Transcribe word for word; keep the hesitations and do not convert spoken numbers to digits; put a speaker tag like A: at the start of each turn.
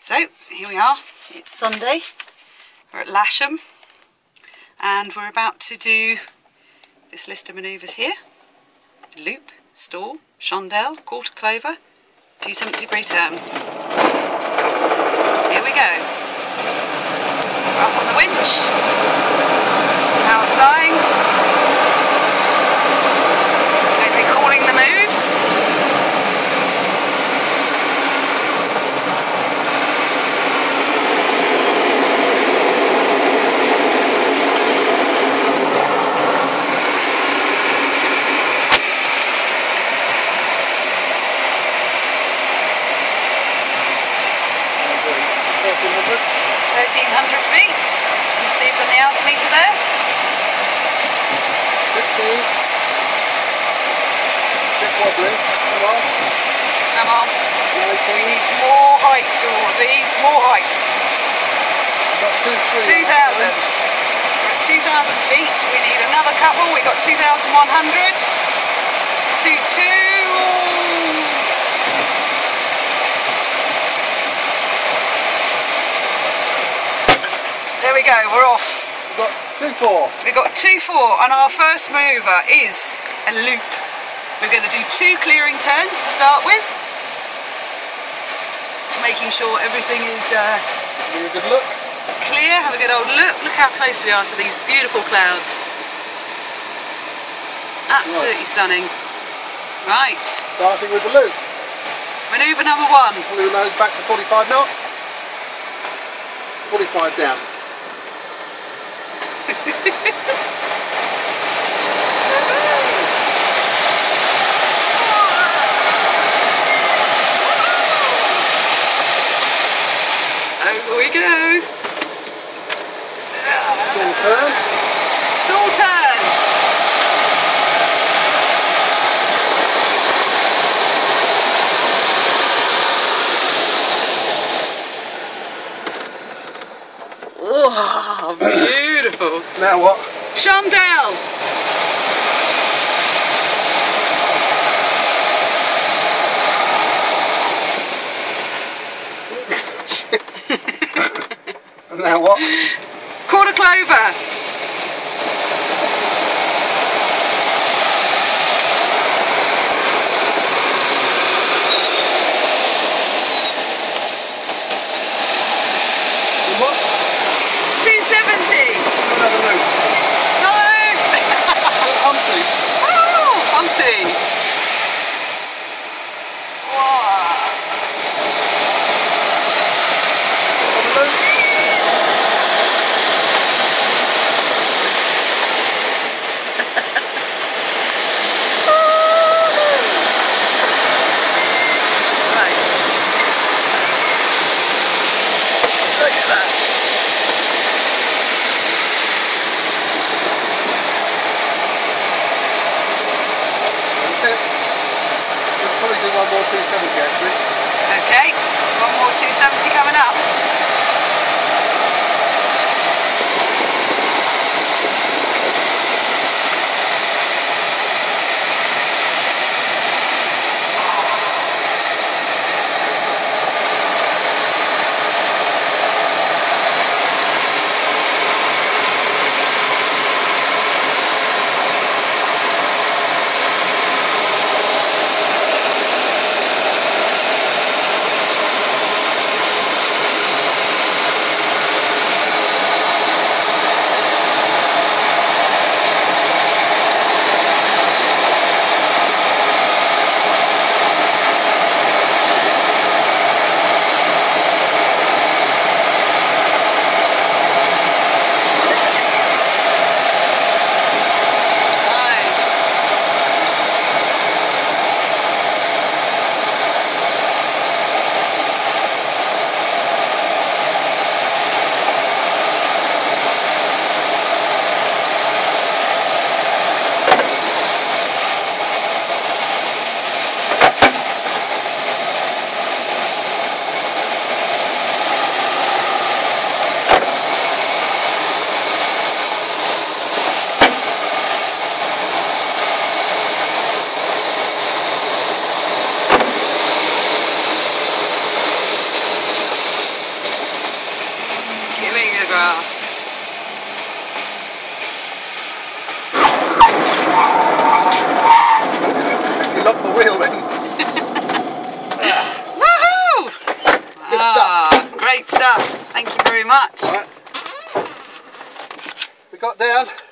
A: So here we are, it's Sunday, we're at Lasham and we're about to do this list of manoeuvres here. Loop, stall, chandelle, quarter clover, two seventy degree turn. Here we go. We're up on the winch, power flying, going to be calling the moves. thirteen hundred feet, you can see from the altimeter there.
B: sixty. Bit wobbly. Come on.
A: Come on.
B: nineteen.
A: More height to all of these, more height.
B: Got two, three.
A: two thousand. We're at two thousand feet, we need another couple, we got two thousand one hundred. two two. There we go, we're off.
B: We've got two four.
A: We've got two four and our first mover is a loop. We're going to do two clearing turns to start with. Just making sure everything is uh,
B: Give me a good look.
A: clear. Have a good old look. Look how close we are to these beautiful clouds. Absolutely
B: Right.
A: stunning. Right.
B: Starting with the loop.
A: Manoeuvre number one.
B: Pulling the nose back to forty-five knots. forty-five down.
A: Over we go.
B: Stall turn.
A: Stall turn. Oh, beautiful.
B: Now what?
A: Chandelle.
B: Now what?
A: Quarter clover.
B: And what?
A: two seventy.
B: Another loop.
A: Another loop.
B: Humpty.
A: Oh, Humpty. Whoa.
B: Another loop.
A: grass.
B: Oops, you locked the wheel in.
A: Woohoo!
B: Good
A: Ah,
B: stuff.
A: great stuff. Thank you very much.
B: Right. We got down